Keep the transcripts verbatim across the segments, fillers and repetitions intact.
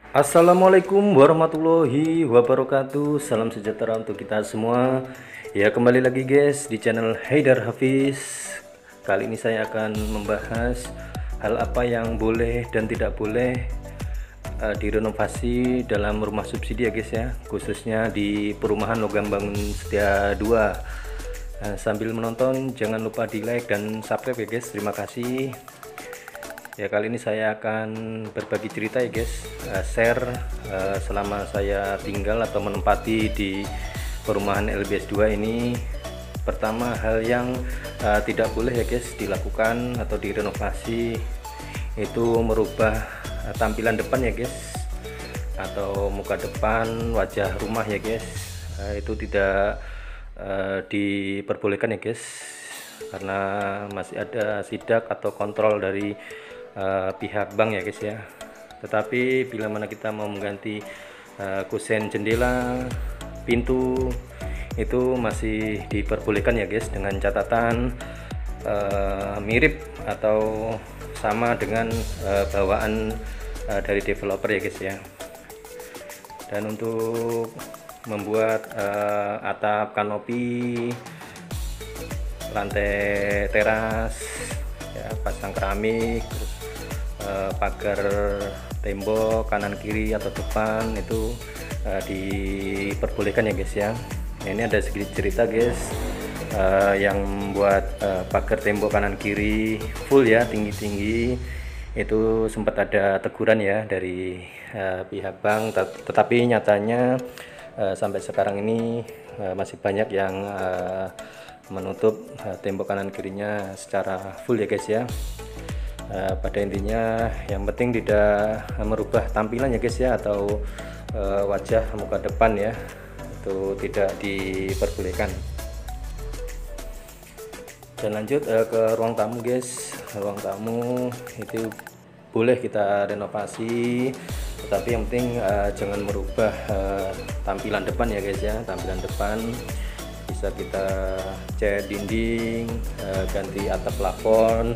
Assalamualaikum warahmatullahi wabarakatuh. Salam sejahtera untuk kita semua. Ya, kembali lagi guys di channel Haidar Hafiz. Kali ini saya akan membahas hal apa yang boleh dan tidak boleh uh, direnovasi dalam rumah subsidi ya guys ya, khususnya di perumahan Logam Bangun Setia dua. Nah, sambil menonton jangan lupa di like dan subscribe ya guys. Terima kasih. Ya, kali ini saya akan berbagi cerita ya guys, uh, share uh, selama saya tinggal atau menempati di perumahan L B S dua ini. Pertama, hal yang uh, tidak boleh ya guys dilakukan atau direnovasi itu merubah uh, tampilan depan ya guys, atau muka depan wajah rumah ya guys. Uh, itu tidak uh, diperbolehkan ya guys, karena masih ada sidak atau kontrol dari Uh, pihak bank ya guys ya. Tetapi bila mana kita mau mengganti uh, kusen jendela, pintu, itu masih diperbolehkan ya guys, dengan catatan uh, mirip atau sama dengan uh, bawaan uh, dari developer ya guys ya. Dan untuk membuat uh, atap kanopi, lantai teras ya, pasang keramik, terus eh, pagar tembok kanan kiri atau depan itu eh, diperbolehkan ya guys ya. Nah, ini ada sedikit cerita guys, eh, yang membuat eh, pagar tembok kanan kiri full ya, tinggi-tinggi, itu sempat ada teguran ya dari eh, pihak bank, tetapi nyatanya eh, sampai sekarang ini eh, masih banyak yang eh, menutup uh, tembok kanan kirinya secara full ya guys ya. Uh, pada intinya yang penting tidak merubah tampilan ya guys ya, atau uh, wajah muka depan ya, itu tidak diperbolehkan. Dan lanjut uh, ke ruang tamu guys. Ruang tamu itu boleh kita renovasi, tetapi yang penting uh, jangan merubah uh, tampilan depan ya guys ya. Tampilan depan bisa kita cat dinding, uh, ganti atap plafon,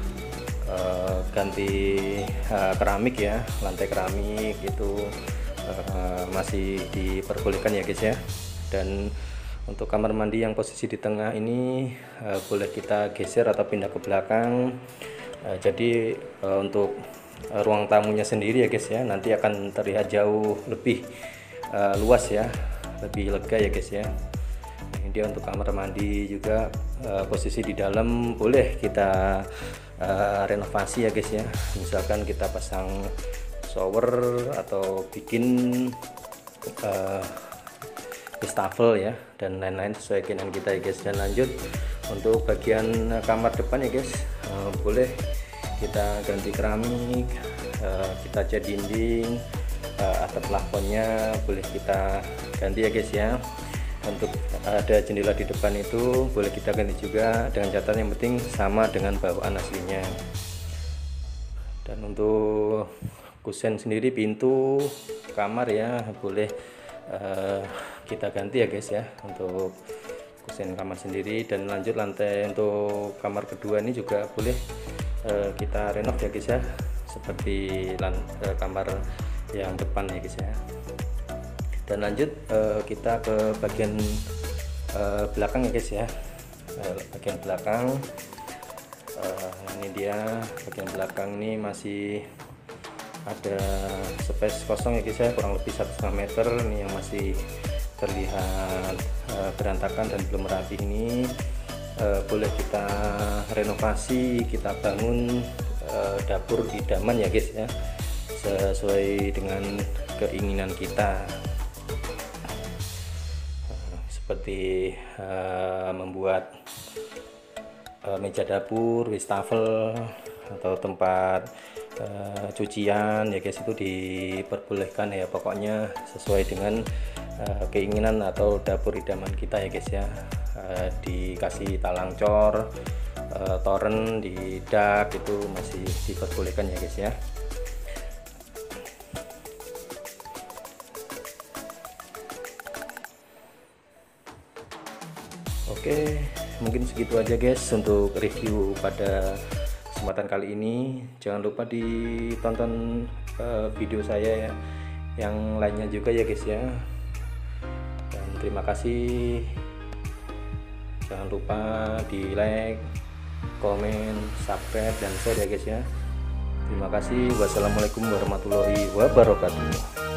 uh, ganti uh, keramik ya, lantai keramik itu uh, masih diperbolehkan ya guys ya. Dan untuk kamar mandi yang posisi di tengah ini uh, boleh kita geser atau pindah ke belakang. Uh, jadi uh, untuk uh, ruang tamunya sendiri ya guys ya, nanti akan terlihat jauh lebih uh, luas ya, lebih lega ya guys ya. Dia untuk kamar mandi juga uh, posisi di dalam boleh kita uh, renovasi ya guys ya. Misalkan kita pasang shower atau bikin uh, wastafel ya, dan lain-lain sesuai keinginan kita ya guys. Dan lanjut untuk bagian kamar depan ya guys, uh, boleh kita ganti keramik, uh, kita cat dinding, uh, atap plafonnya boleh kita ganti ya guys ya. Untuk ada jendela di depan itu boleh kita ganti juga, dengan catatan yang penting sama dengan bawaan aslinya. Dan untuk kusen sendiri, pintu kamar ya boleh uh, kita ganti ya guys ya, untuk kusen kamar sendiri. Dan lanjut lantai untuk kamar kedua ini juga boleh uh, kita renov ya guys ya, seperti lantai kamar yang depan ya guys ya. Dan lanjut uh, kita ke bagian uh, belakang ya guys ya. Uh, bagian belakang uh, ini dia, bagian belakang ini masih ada space kosong ya guys ya, kurang lebih satu setengah meter ini yang masih terlihat uh, berantakan dan belum rapi. Ini uh, boleh kita renovasi, kita bangun uh, dapur idaman ya guys ya, sesuai dengan keinginan kita, seperti uh, membuat uh, meja dapur, wastafel, atau tempat uh, cucian ya guys, itu diperbolehkan ya, pokoknya sesuai dengan uh, keinginan atau dapur idaman kita ya guys ya. Uh, dikasih talang cor, uh, toren di dak itu masih diperbolehkan ya guys ya. Oke, mungkin segitu aja guys untuk review pada kesempatan kali ini. Jangan lupa ditonton uh, video saya ya, yang lainnya juga ya guys ya. Dan terima kasih, jangan lupa di like, komen, subscribe, dan share ya guys ya. Terima kasih. Wassalamualaikum warahmatullahi wabarakatuh.